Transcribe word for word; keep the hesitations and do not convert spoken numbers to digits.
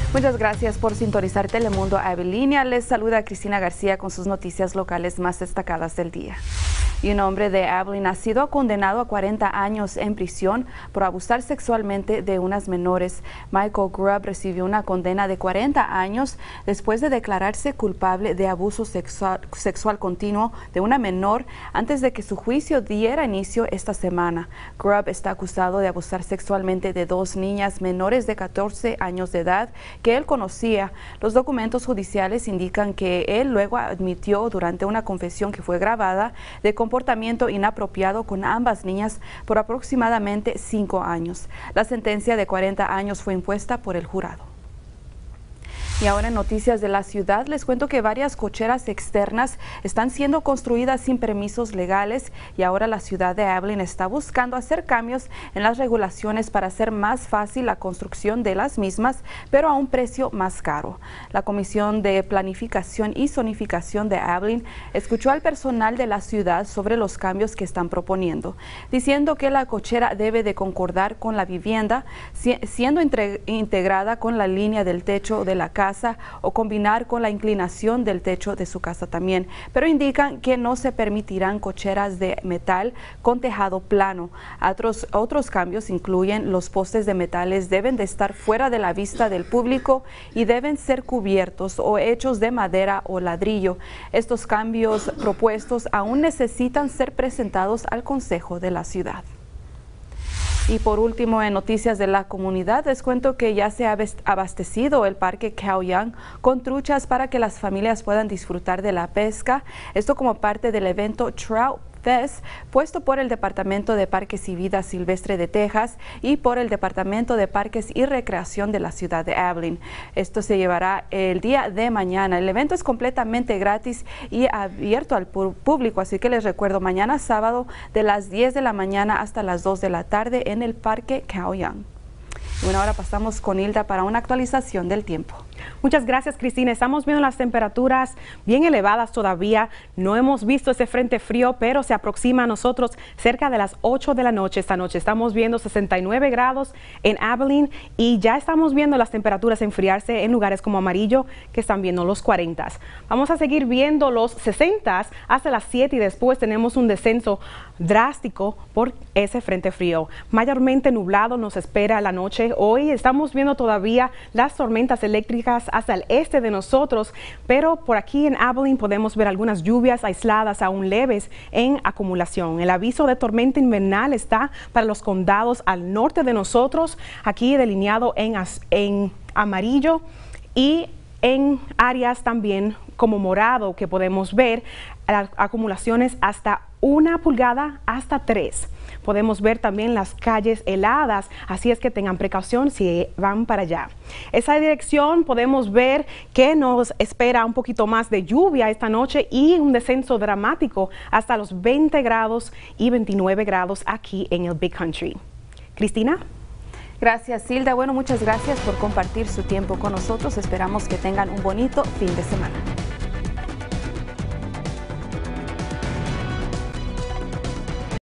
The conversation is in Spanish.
Muchas gracias por sintonizar Telemundo Avelínea. Les saluda Cristina García con sus noticias locales más destacadas del día. Y un hombre de Abilene ha sido condenado a cuarenta años en prisión por abusar sexualmente de unas menores. Michael Grubb recibió una condena de cuarenta años después de declararse culpable de abuso sexual, sexual continuo de una menor antes de que su juicio diera inicio esta semana. Grubb está acusado de abusar sexualmente de dos niñas menores de catorce años de edad que él conocía. Los documentos judiciales indican que él luego admitió durante una confesión que fue grabada de comportamiento inapropiado con ambas niñas por aproximadamente cinco años. La sentencia de cuarenta años fue impuesta por el jurado. Y ahora en noticias de la ciudad les cuento que varias cocheras externas están siendo construidas sin permisos legales y ahora la ciudad de Abilene está buscando hacer cambios en las regulaciones para hacer más fácil la construcción de las mismas, pero a un precio más caro. La Comisión de Planificación y Zonificación de Abilene escuchó al personal de la ciudad sobre los cambios que están proponiendo, diciendo que la cochera debe de concordar con la vivienda, siendo integrada con la línea del techo de la casa o combinar con la inclinación del techo de su casa también, pero indican que no se permitirán cocheras de metal con tejado plano. Otros, otros cambios incluyen los postes de metales deben de estar fuera de la vista del público y deben ser cubiertos o hechos de madera o ladrillo. Estos cambios propuestos aún necesitan ser presentados al Consejo de la Ciudad. Y por último, en noticias de la comunidad, les cuento que ya se ha abastecido el Parque Khao Yai con truchas para que las familias puedan disfrutar de la pesca. Esto como parte del evento Trout Fest, puesto por el Departamento de Parques y Vida Silvestre de Texas y por el Departamento de Parques y Recreación de la ciudad de Abilene. Esto se llevará el día de mañana. El evento es completamente gratis y abierto al público, así que les recuerdo, mañana sábado de las diez de la mañana hasta las dos de la tarde en el Parque Khao Yai. Bueno, ahora pasamos con Hilda para una actualización del tiempo. Muchas gracias, Cristina. Estamos viendo las temperaturas bien elevadas todavía. No hemos visto ese frente frío, pero se aproxima a nosotros cerca de las ocho de la noche esta noche. Estamos viendo sesenta y nueve grados en Abilene y ya estamos viendo las temperaturas enfriarse en lugares como Amarillo, que están viendo los cuarenta. Vamos a seguir viendo los sesenta hasta las siete y después tenemos un descenso drástico por ese frente frío. Mayormente nublado nos espera la noche. Hoy estamos viendo todavía las tormentas eléctricas hasta el este de nosotros, pero por aquí en Abilene podemos ver algunas lluvias aisladas aún leves en acumulación. El aviso de tormenta invernal está para los condados al norte de nosotros, aquí delineado en, en amarillo, y en áreas también como morado que podemos ver acumulaciones hasta una pulgada hasta tres. Podemos ver también las calles heladas, así es que tengan precaución si van para allá. Esa dirección podemos ver que nos espera un poquito más de lluvia esta noche y un descenso dramático hasta los veinte grados y veintinueve grados aquí en el Big Country. Cristina. Gracias, Hilda. Bueno, muchas gracias por compartir su tiempo con nosotros. Esperamos que tengan un bonito fin de semana.